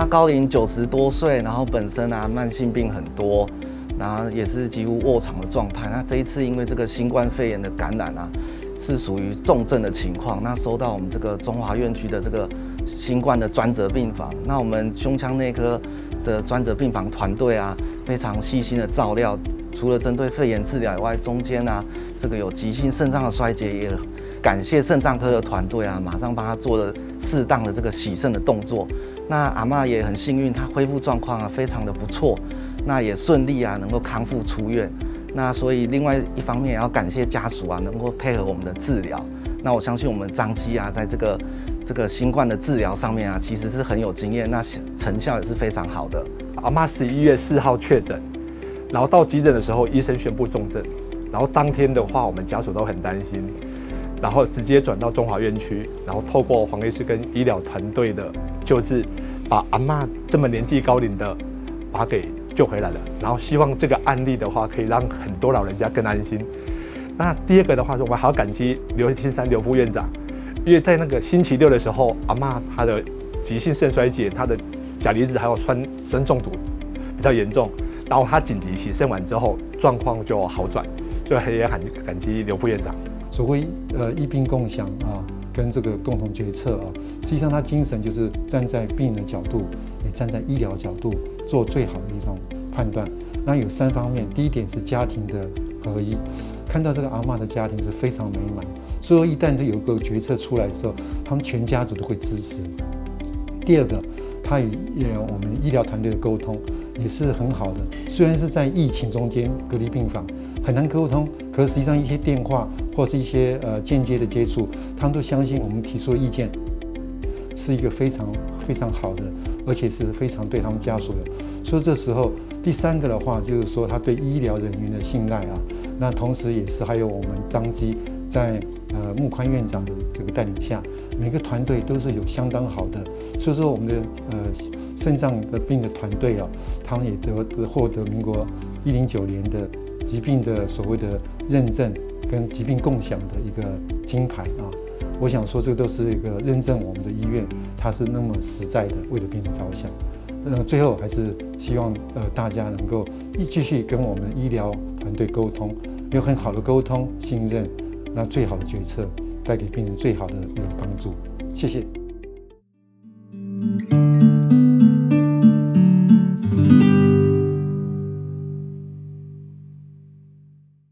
妈高龄90多岁，然后本身慢性病很多，然后也是几乎卧床的状态。那这一次因为这个新冠肺炎的感染是属于重症的情况，那收到我们这个中华院区的这个新冠的专责病房，那我们胸腔内科的专责病房团队非常细心的照料。除了针对肺炎治疗以外，中间这个有急性肾脏的衰竭，也感谢肾脏科的团队马上帮他做了适当的这个洗肾的动作。那阿嬷也很幸运，她恢复状况非常的不错，那也顺利能够康复出院。那所以另外一方面也要感谢家属能够配合我们的治疗。那我相信我们彰基在这个新冠的治疗上面其实是很有经验，那成效也是非常好的。 阿嬷11月4号确诊。然后到急诊的时候，医生宣布重症。然后当天的话，我们家属都很担心，然后直接转到中华院区，然后透过黄医师跟医疗团队的救治，把阿嬷这么年纪高龄的，把她给救回来了。然后希望这个案例的话，可以让很多老人家更安心。那第二个的话，我们还要感激刘庆山刘副院长，因为在那个星期六的时候，阿嬷她的急性肾衰竭，她的钾离子还有酸中毒比较严重。然后他紧急洗肾完之后，状况就好转，所以也很感激刘副院长。 所谓医病共享跟这个共同决策实际上他精神就是站在病人的角度，也站在医疗角度做最好的一种判断。那有3方面，第一点是家庭的合一，看到这个阿嬷的家庭是非常美满，所以一旦他有一个决策出来的时候，他们全家族都会支持。第二个，他与我们医疗团队的沟通也是很好的，虽然是在疫情中间隔离病房很难沟通，可是实际上一些电话或是一些间接的接触，他们都相信我们提出的意见是一个非常非常好的，而且是非常对他们家属的。所以这时候第3个的话，就是说他对医疗人员的信赖那同时也是还有我们彰基在穆宽院长的这个带领下，每个团队都是有相当好的，所以说我们的肾脏的病的团队他们也获得民国109年的疾病的所谓的认证跟疾病共享的一个金牌我想说这个都是一个认证我们的医院它是那么实在的为了病人着想。最后还是希望大家能够继续跟我们医疗团队沟通，有很好的沟通信任，那最好的决策带给病人最好的一个帮助。谢谢。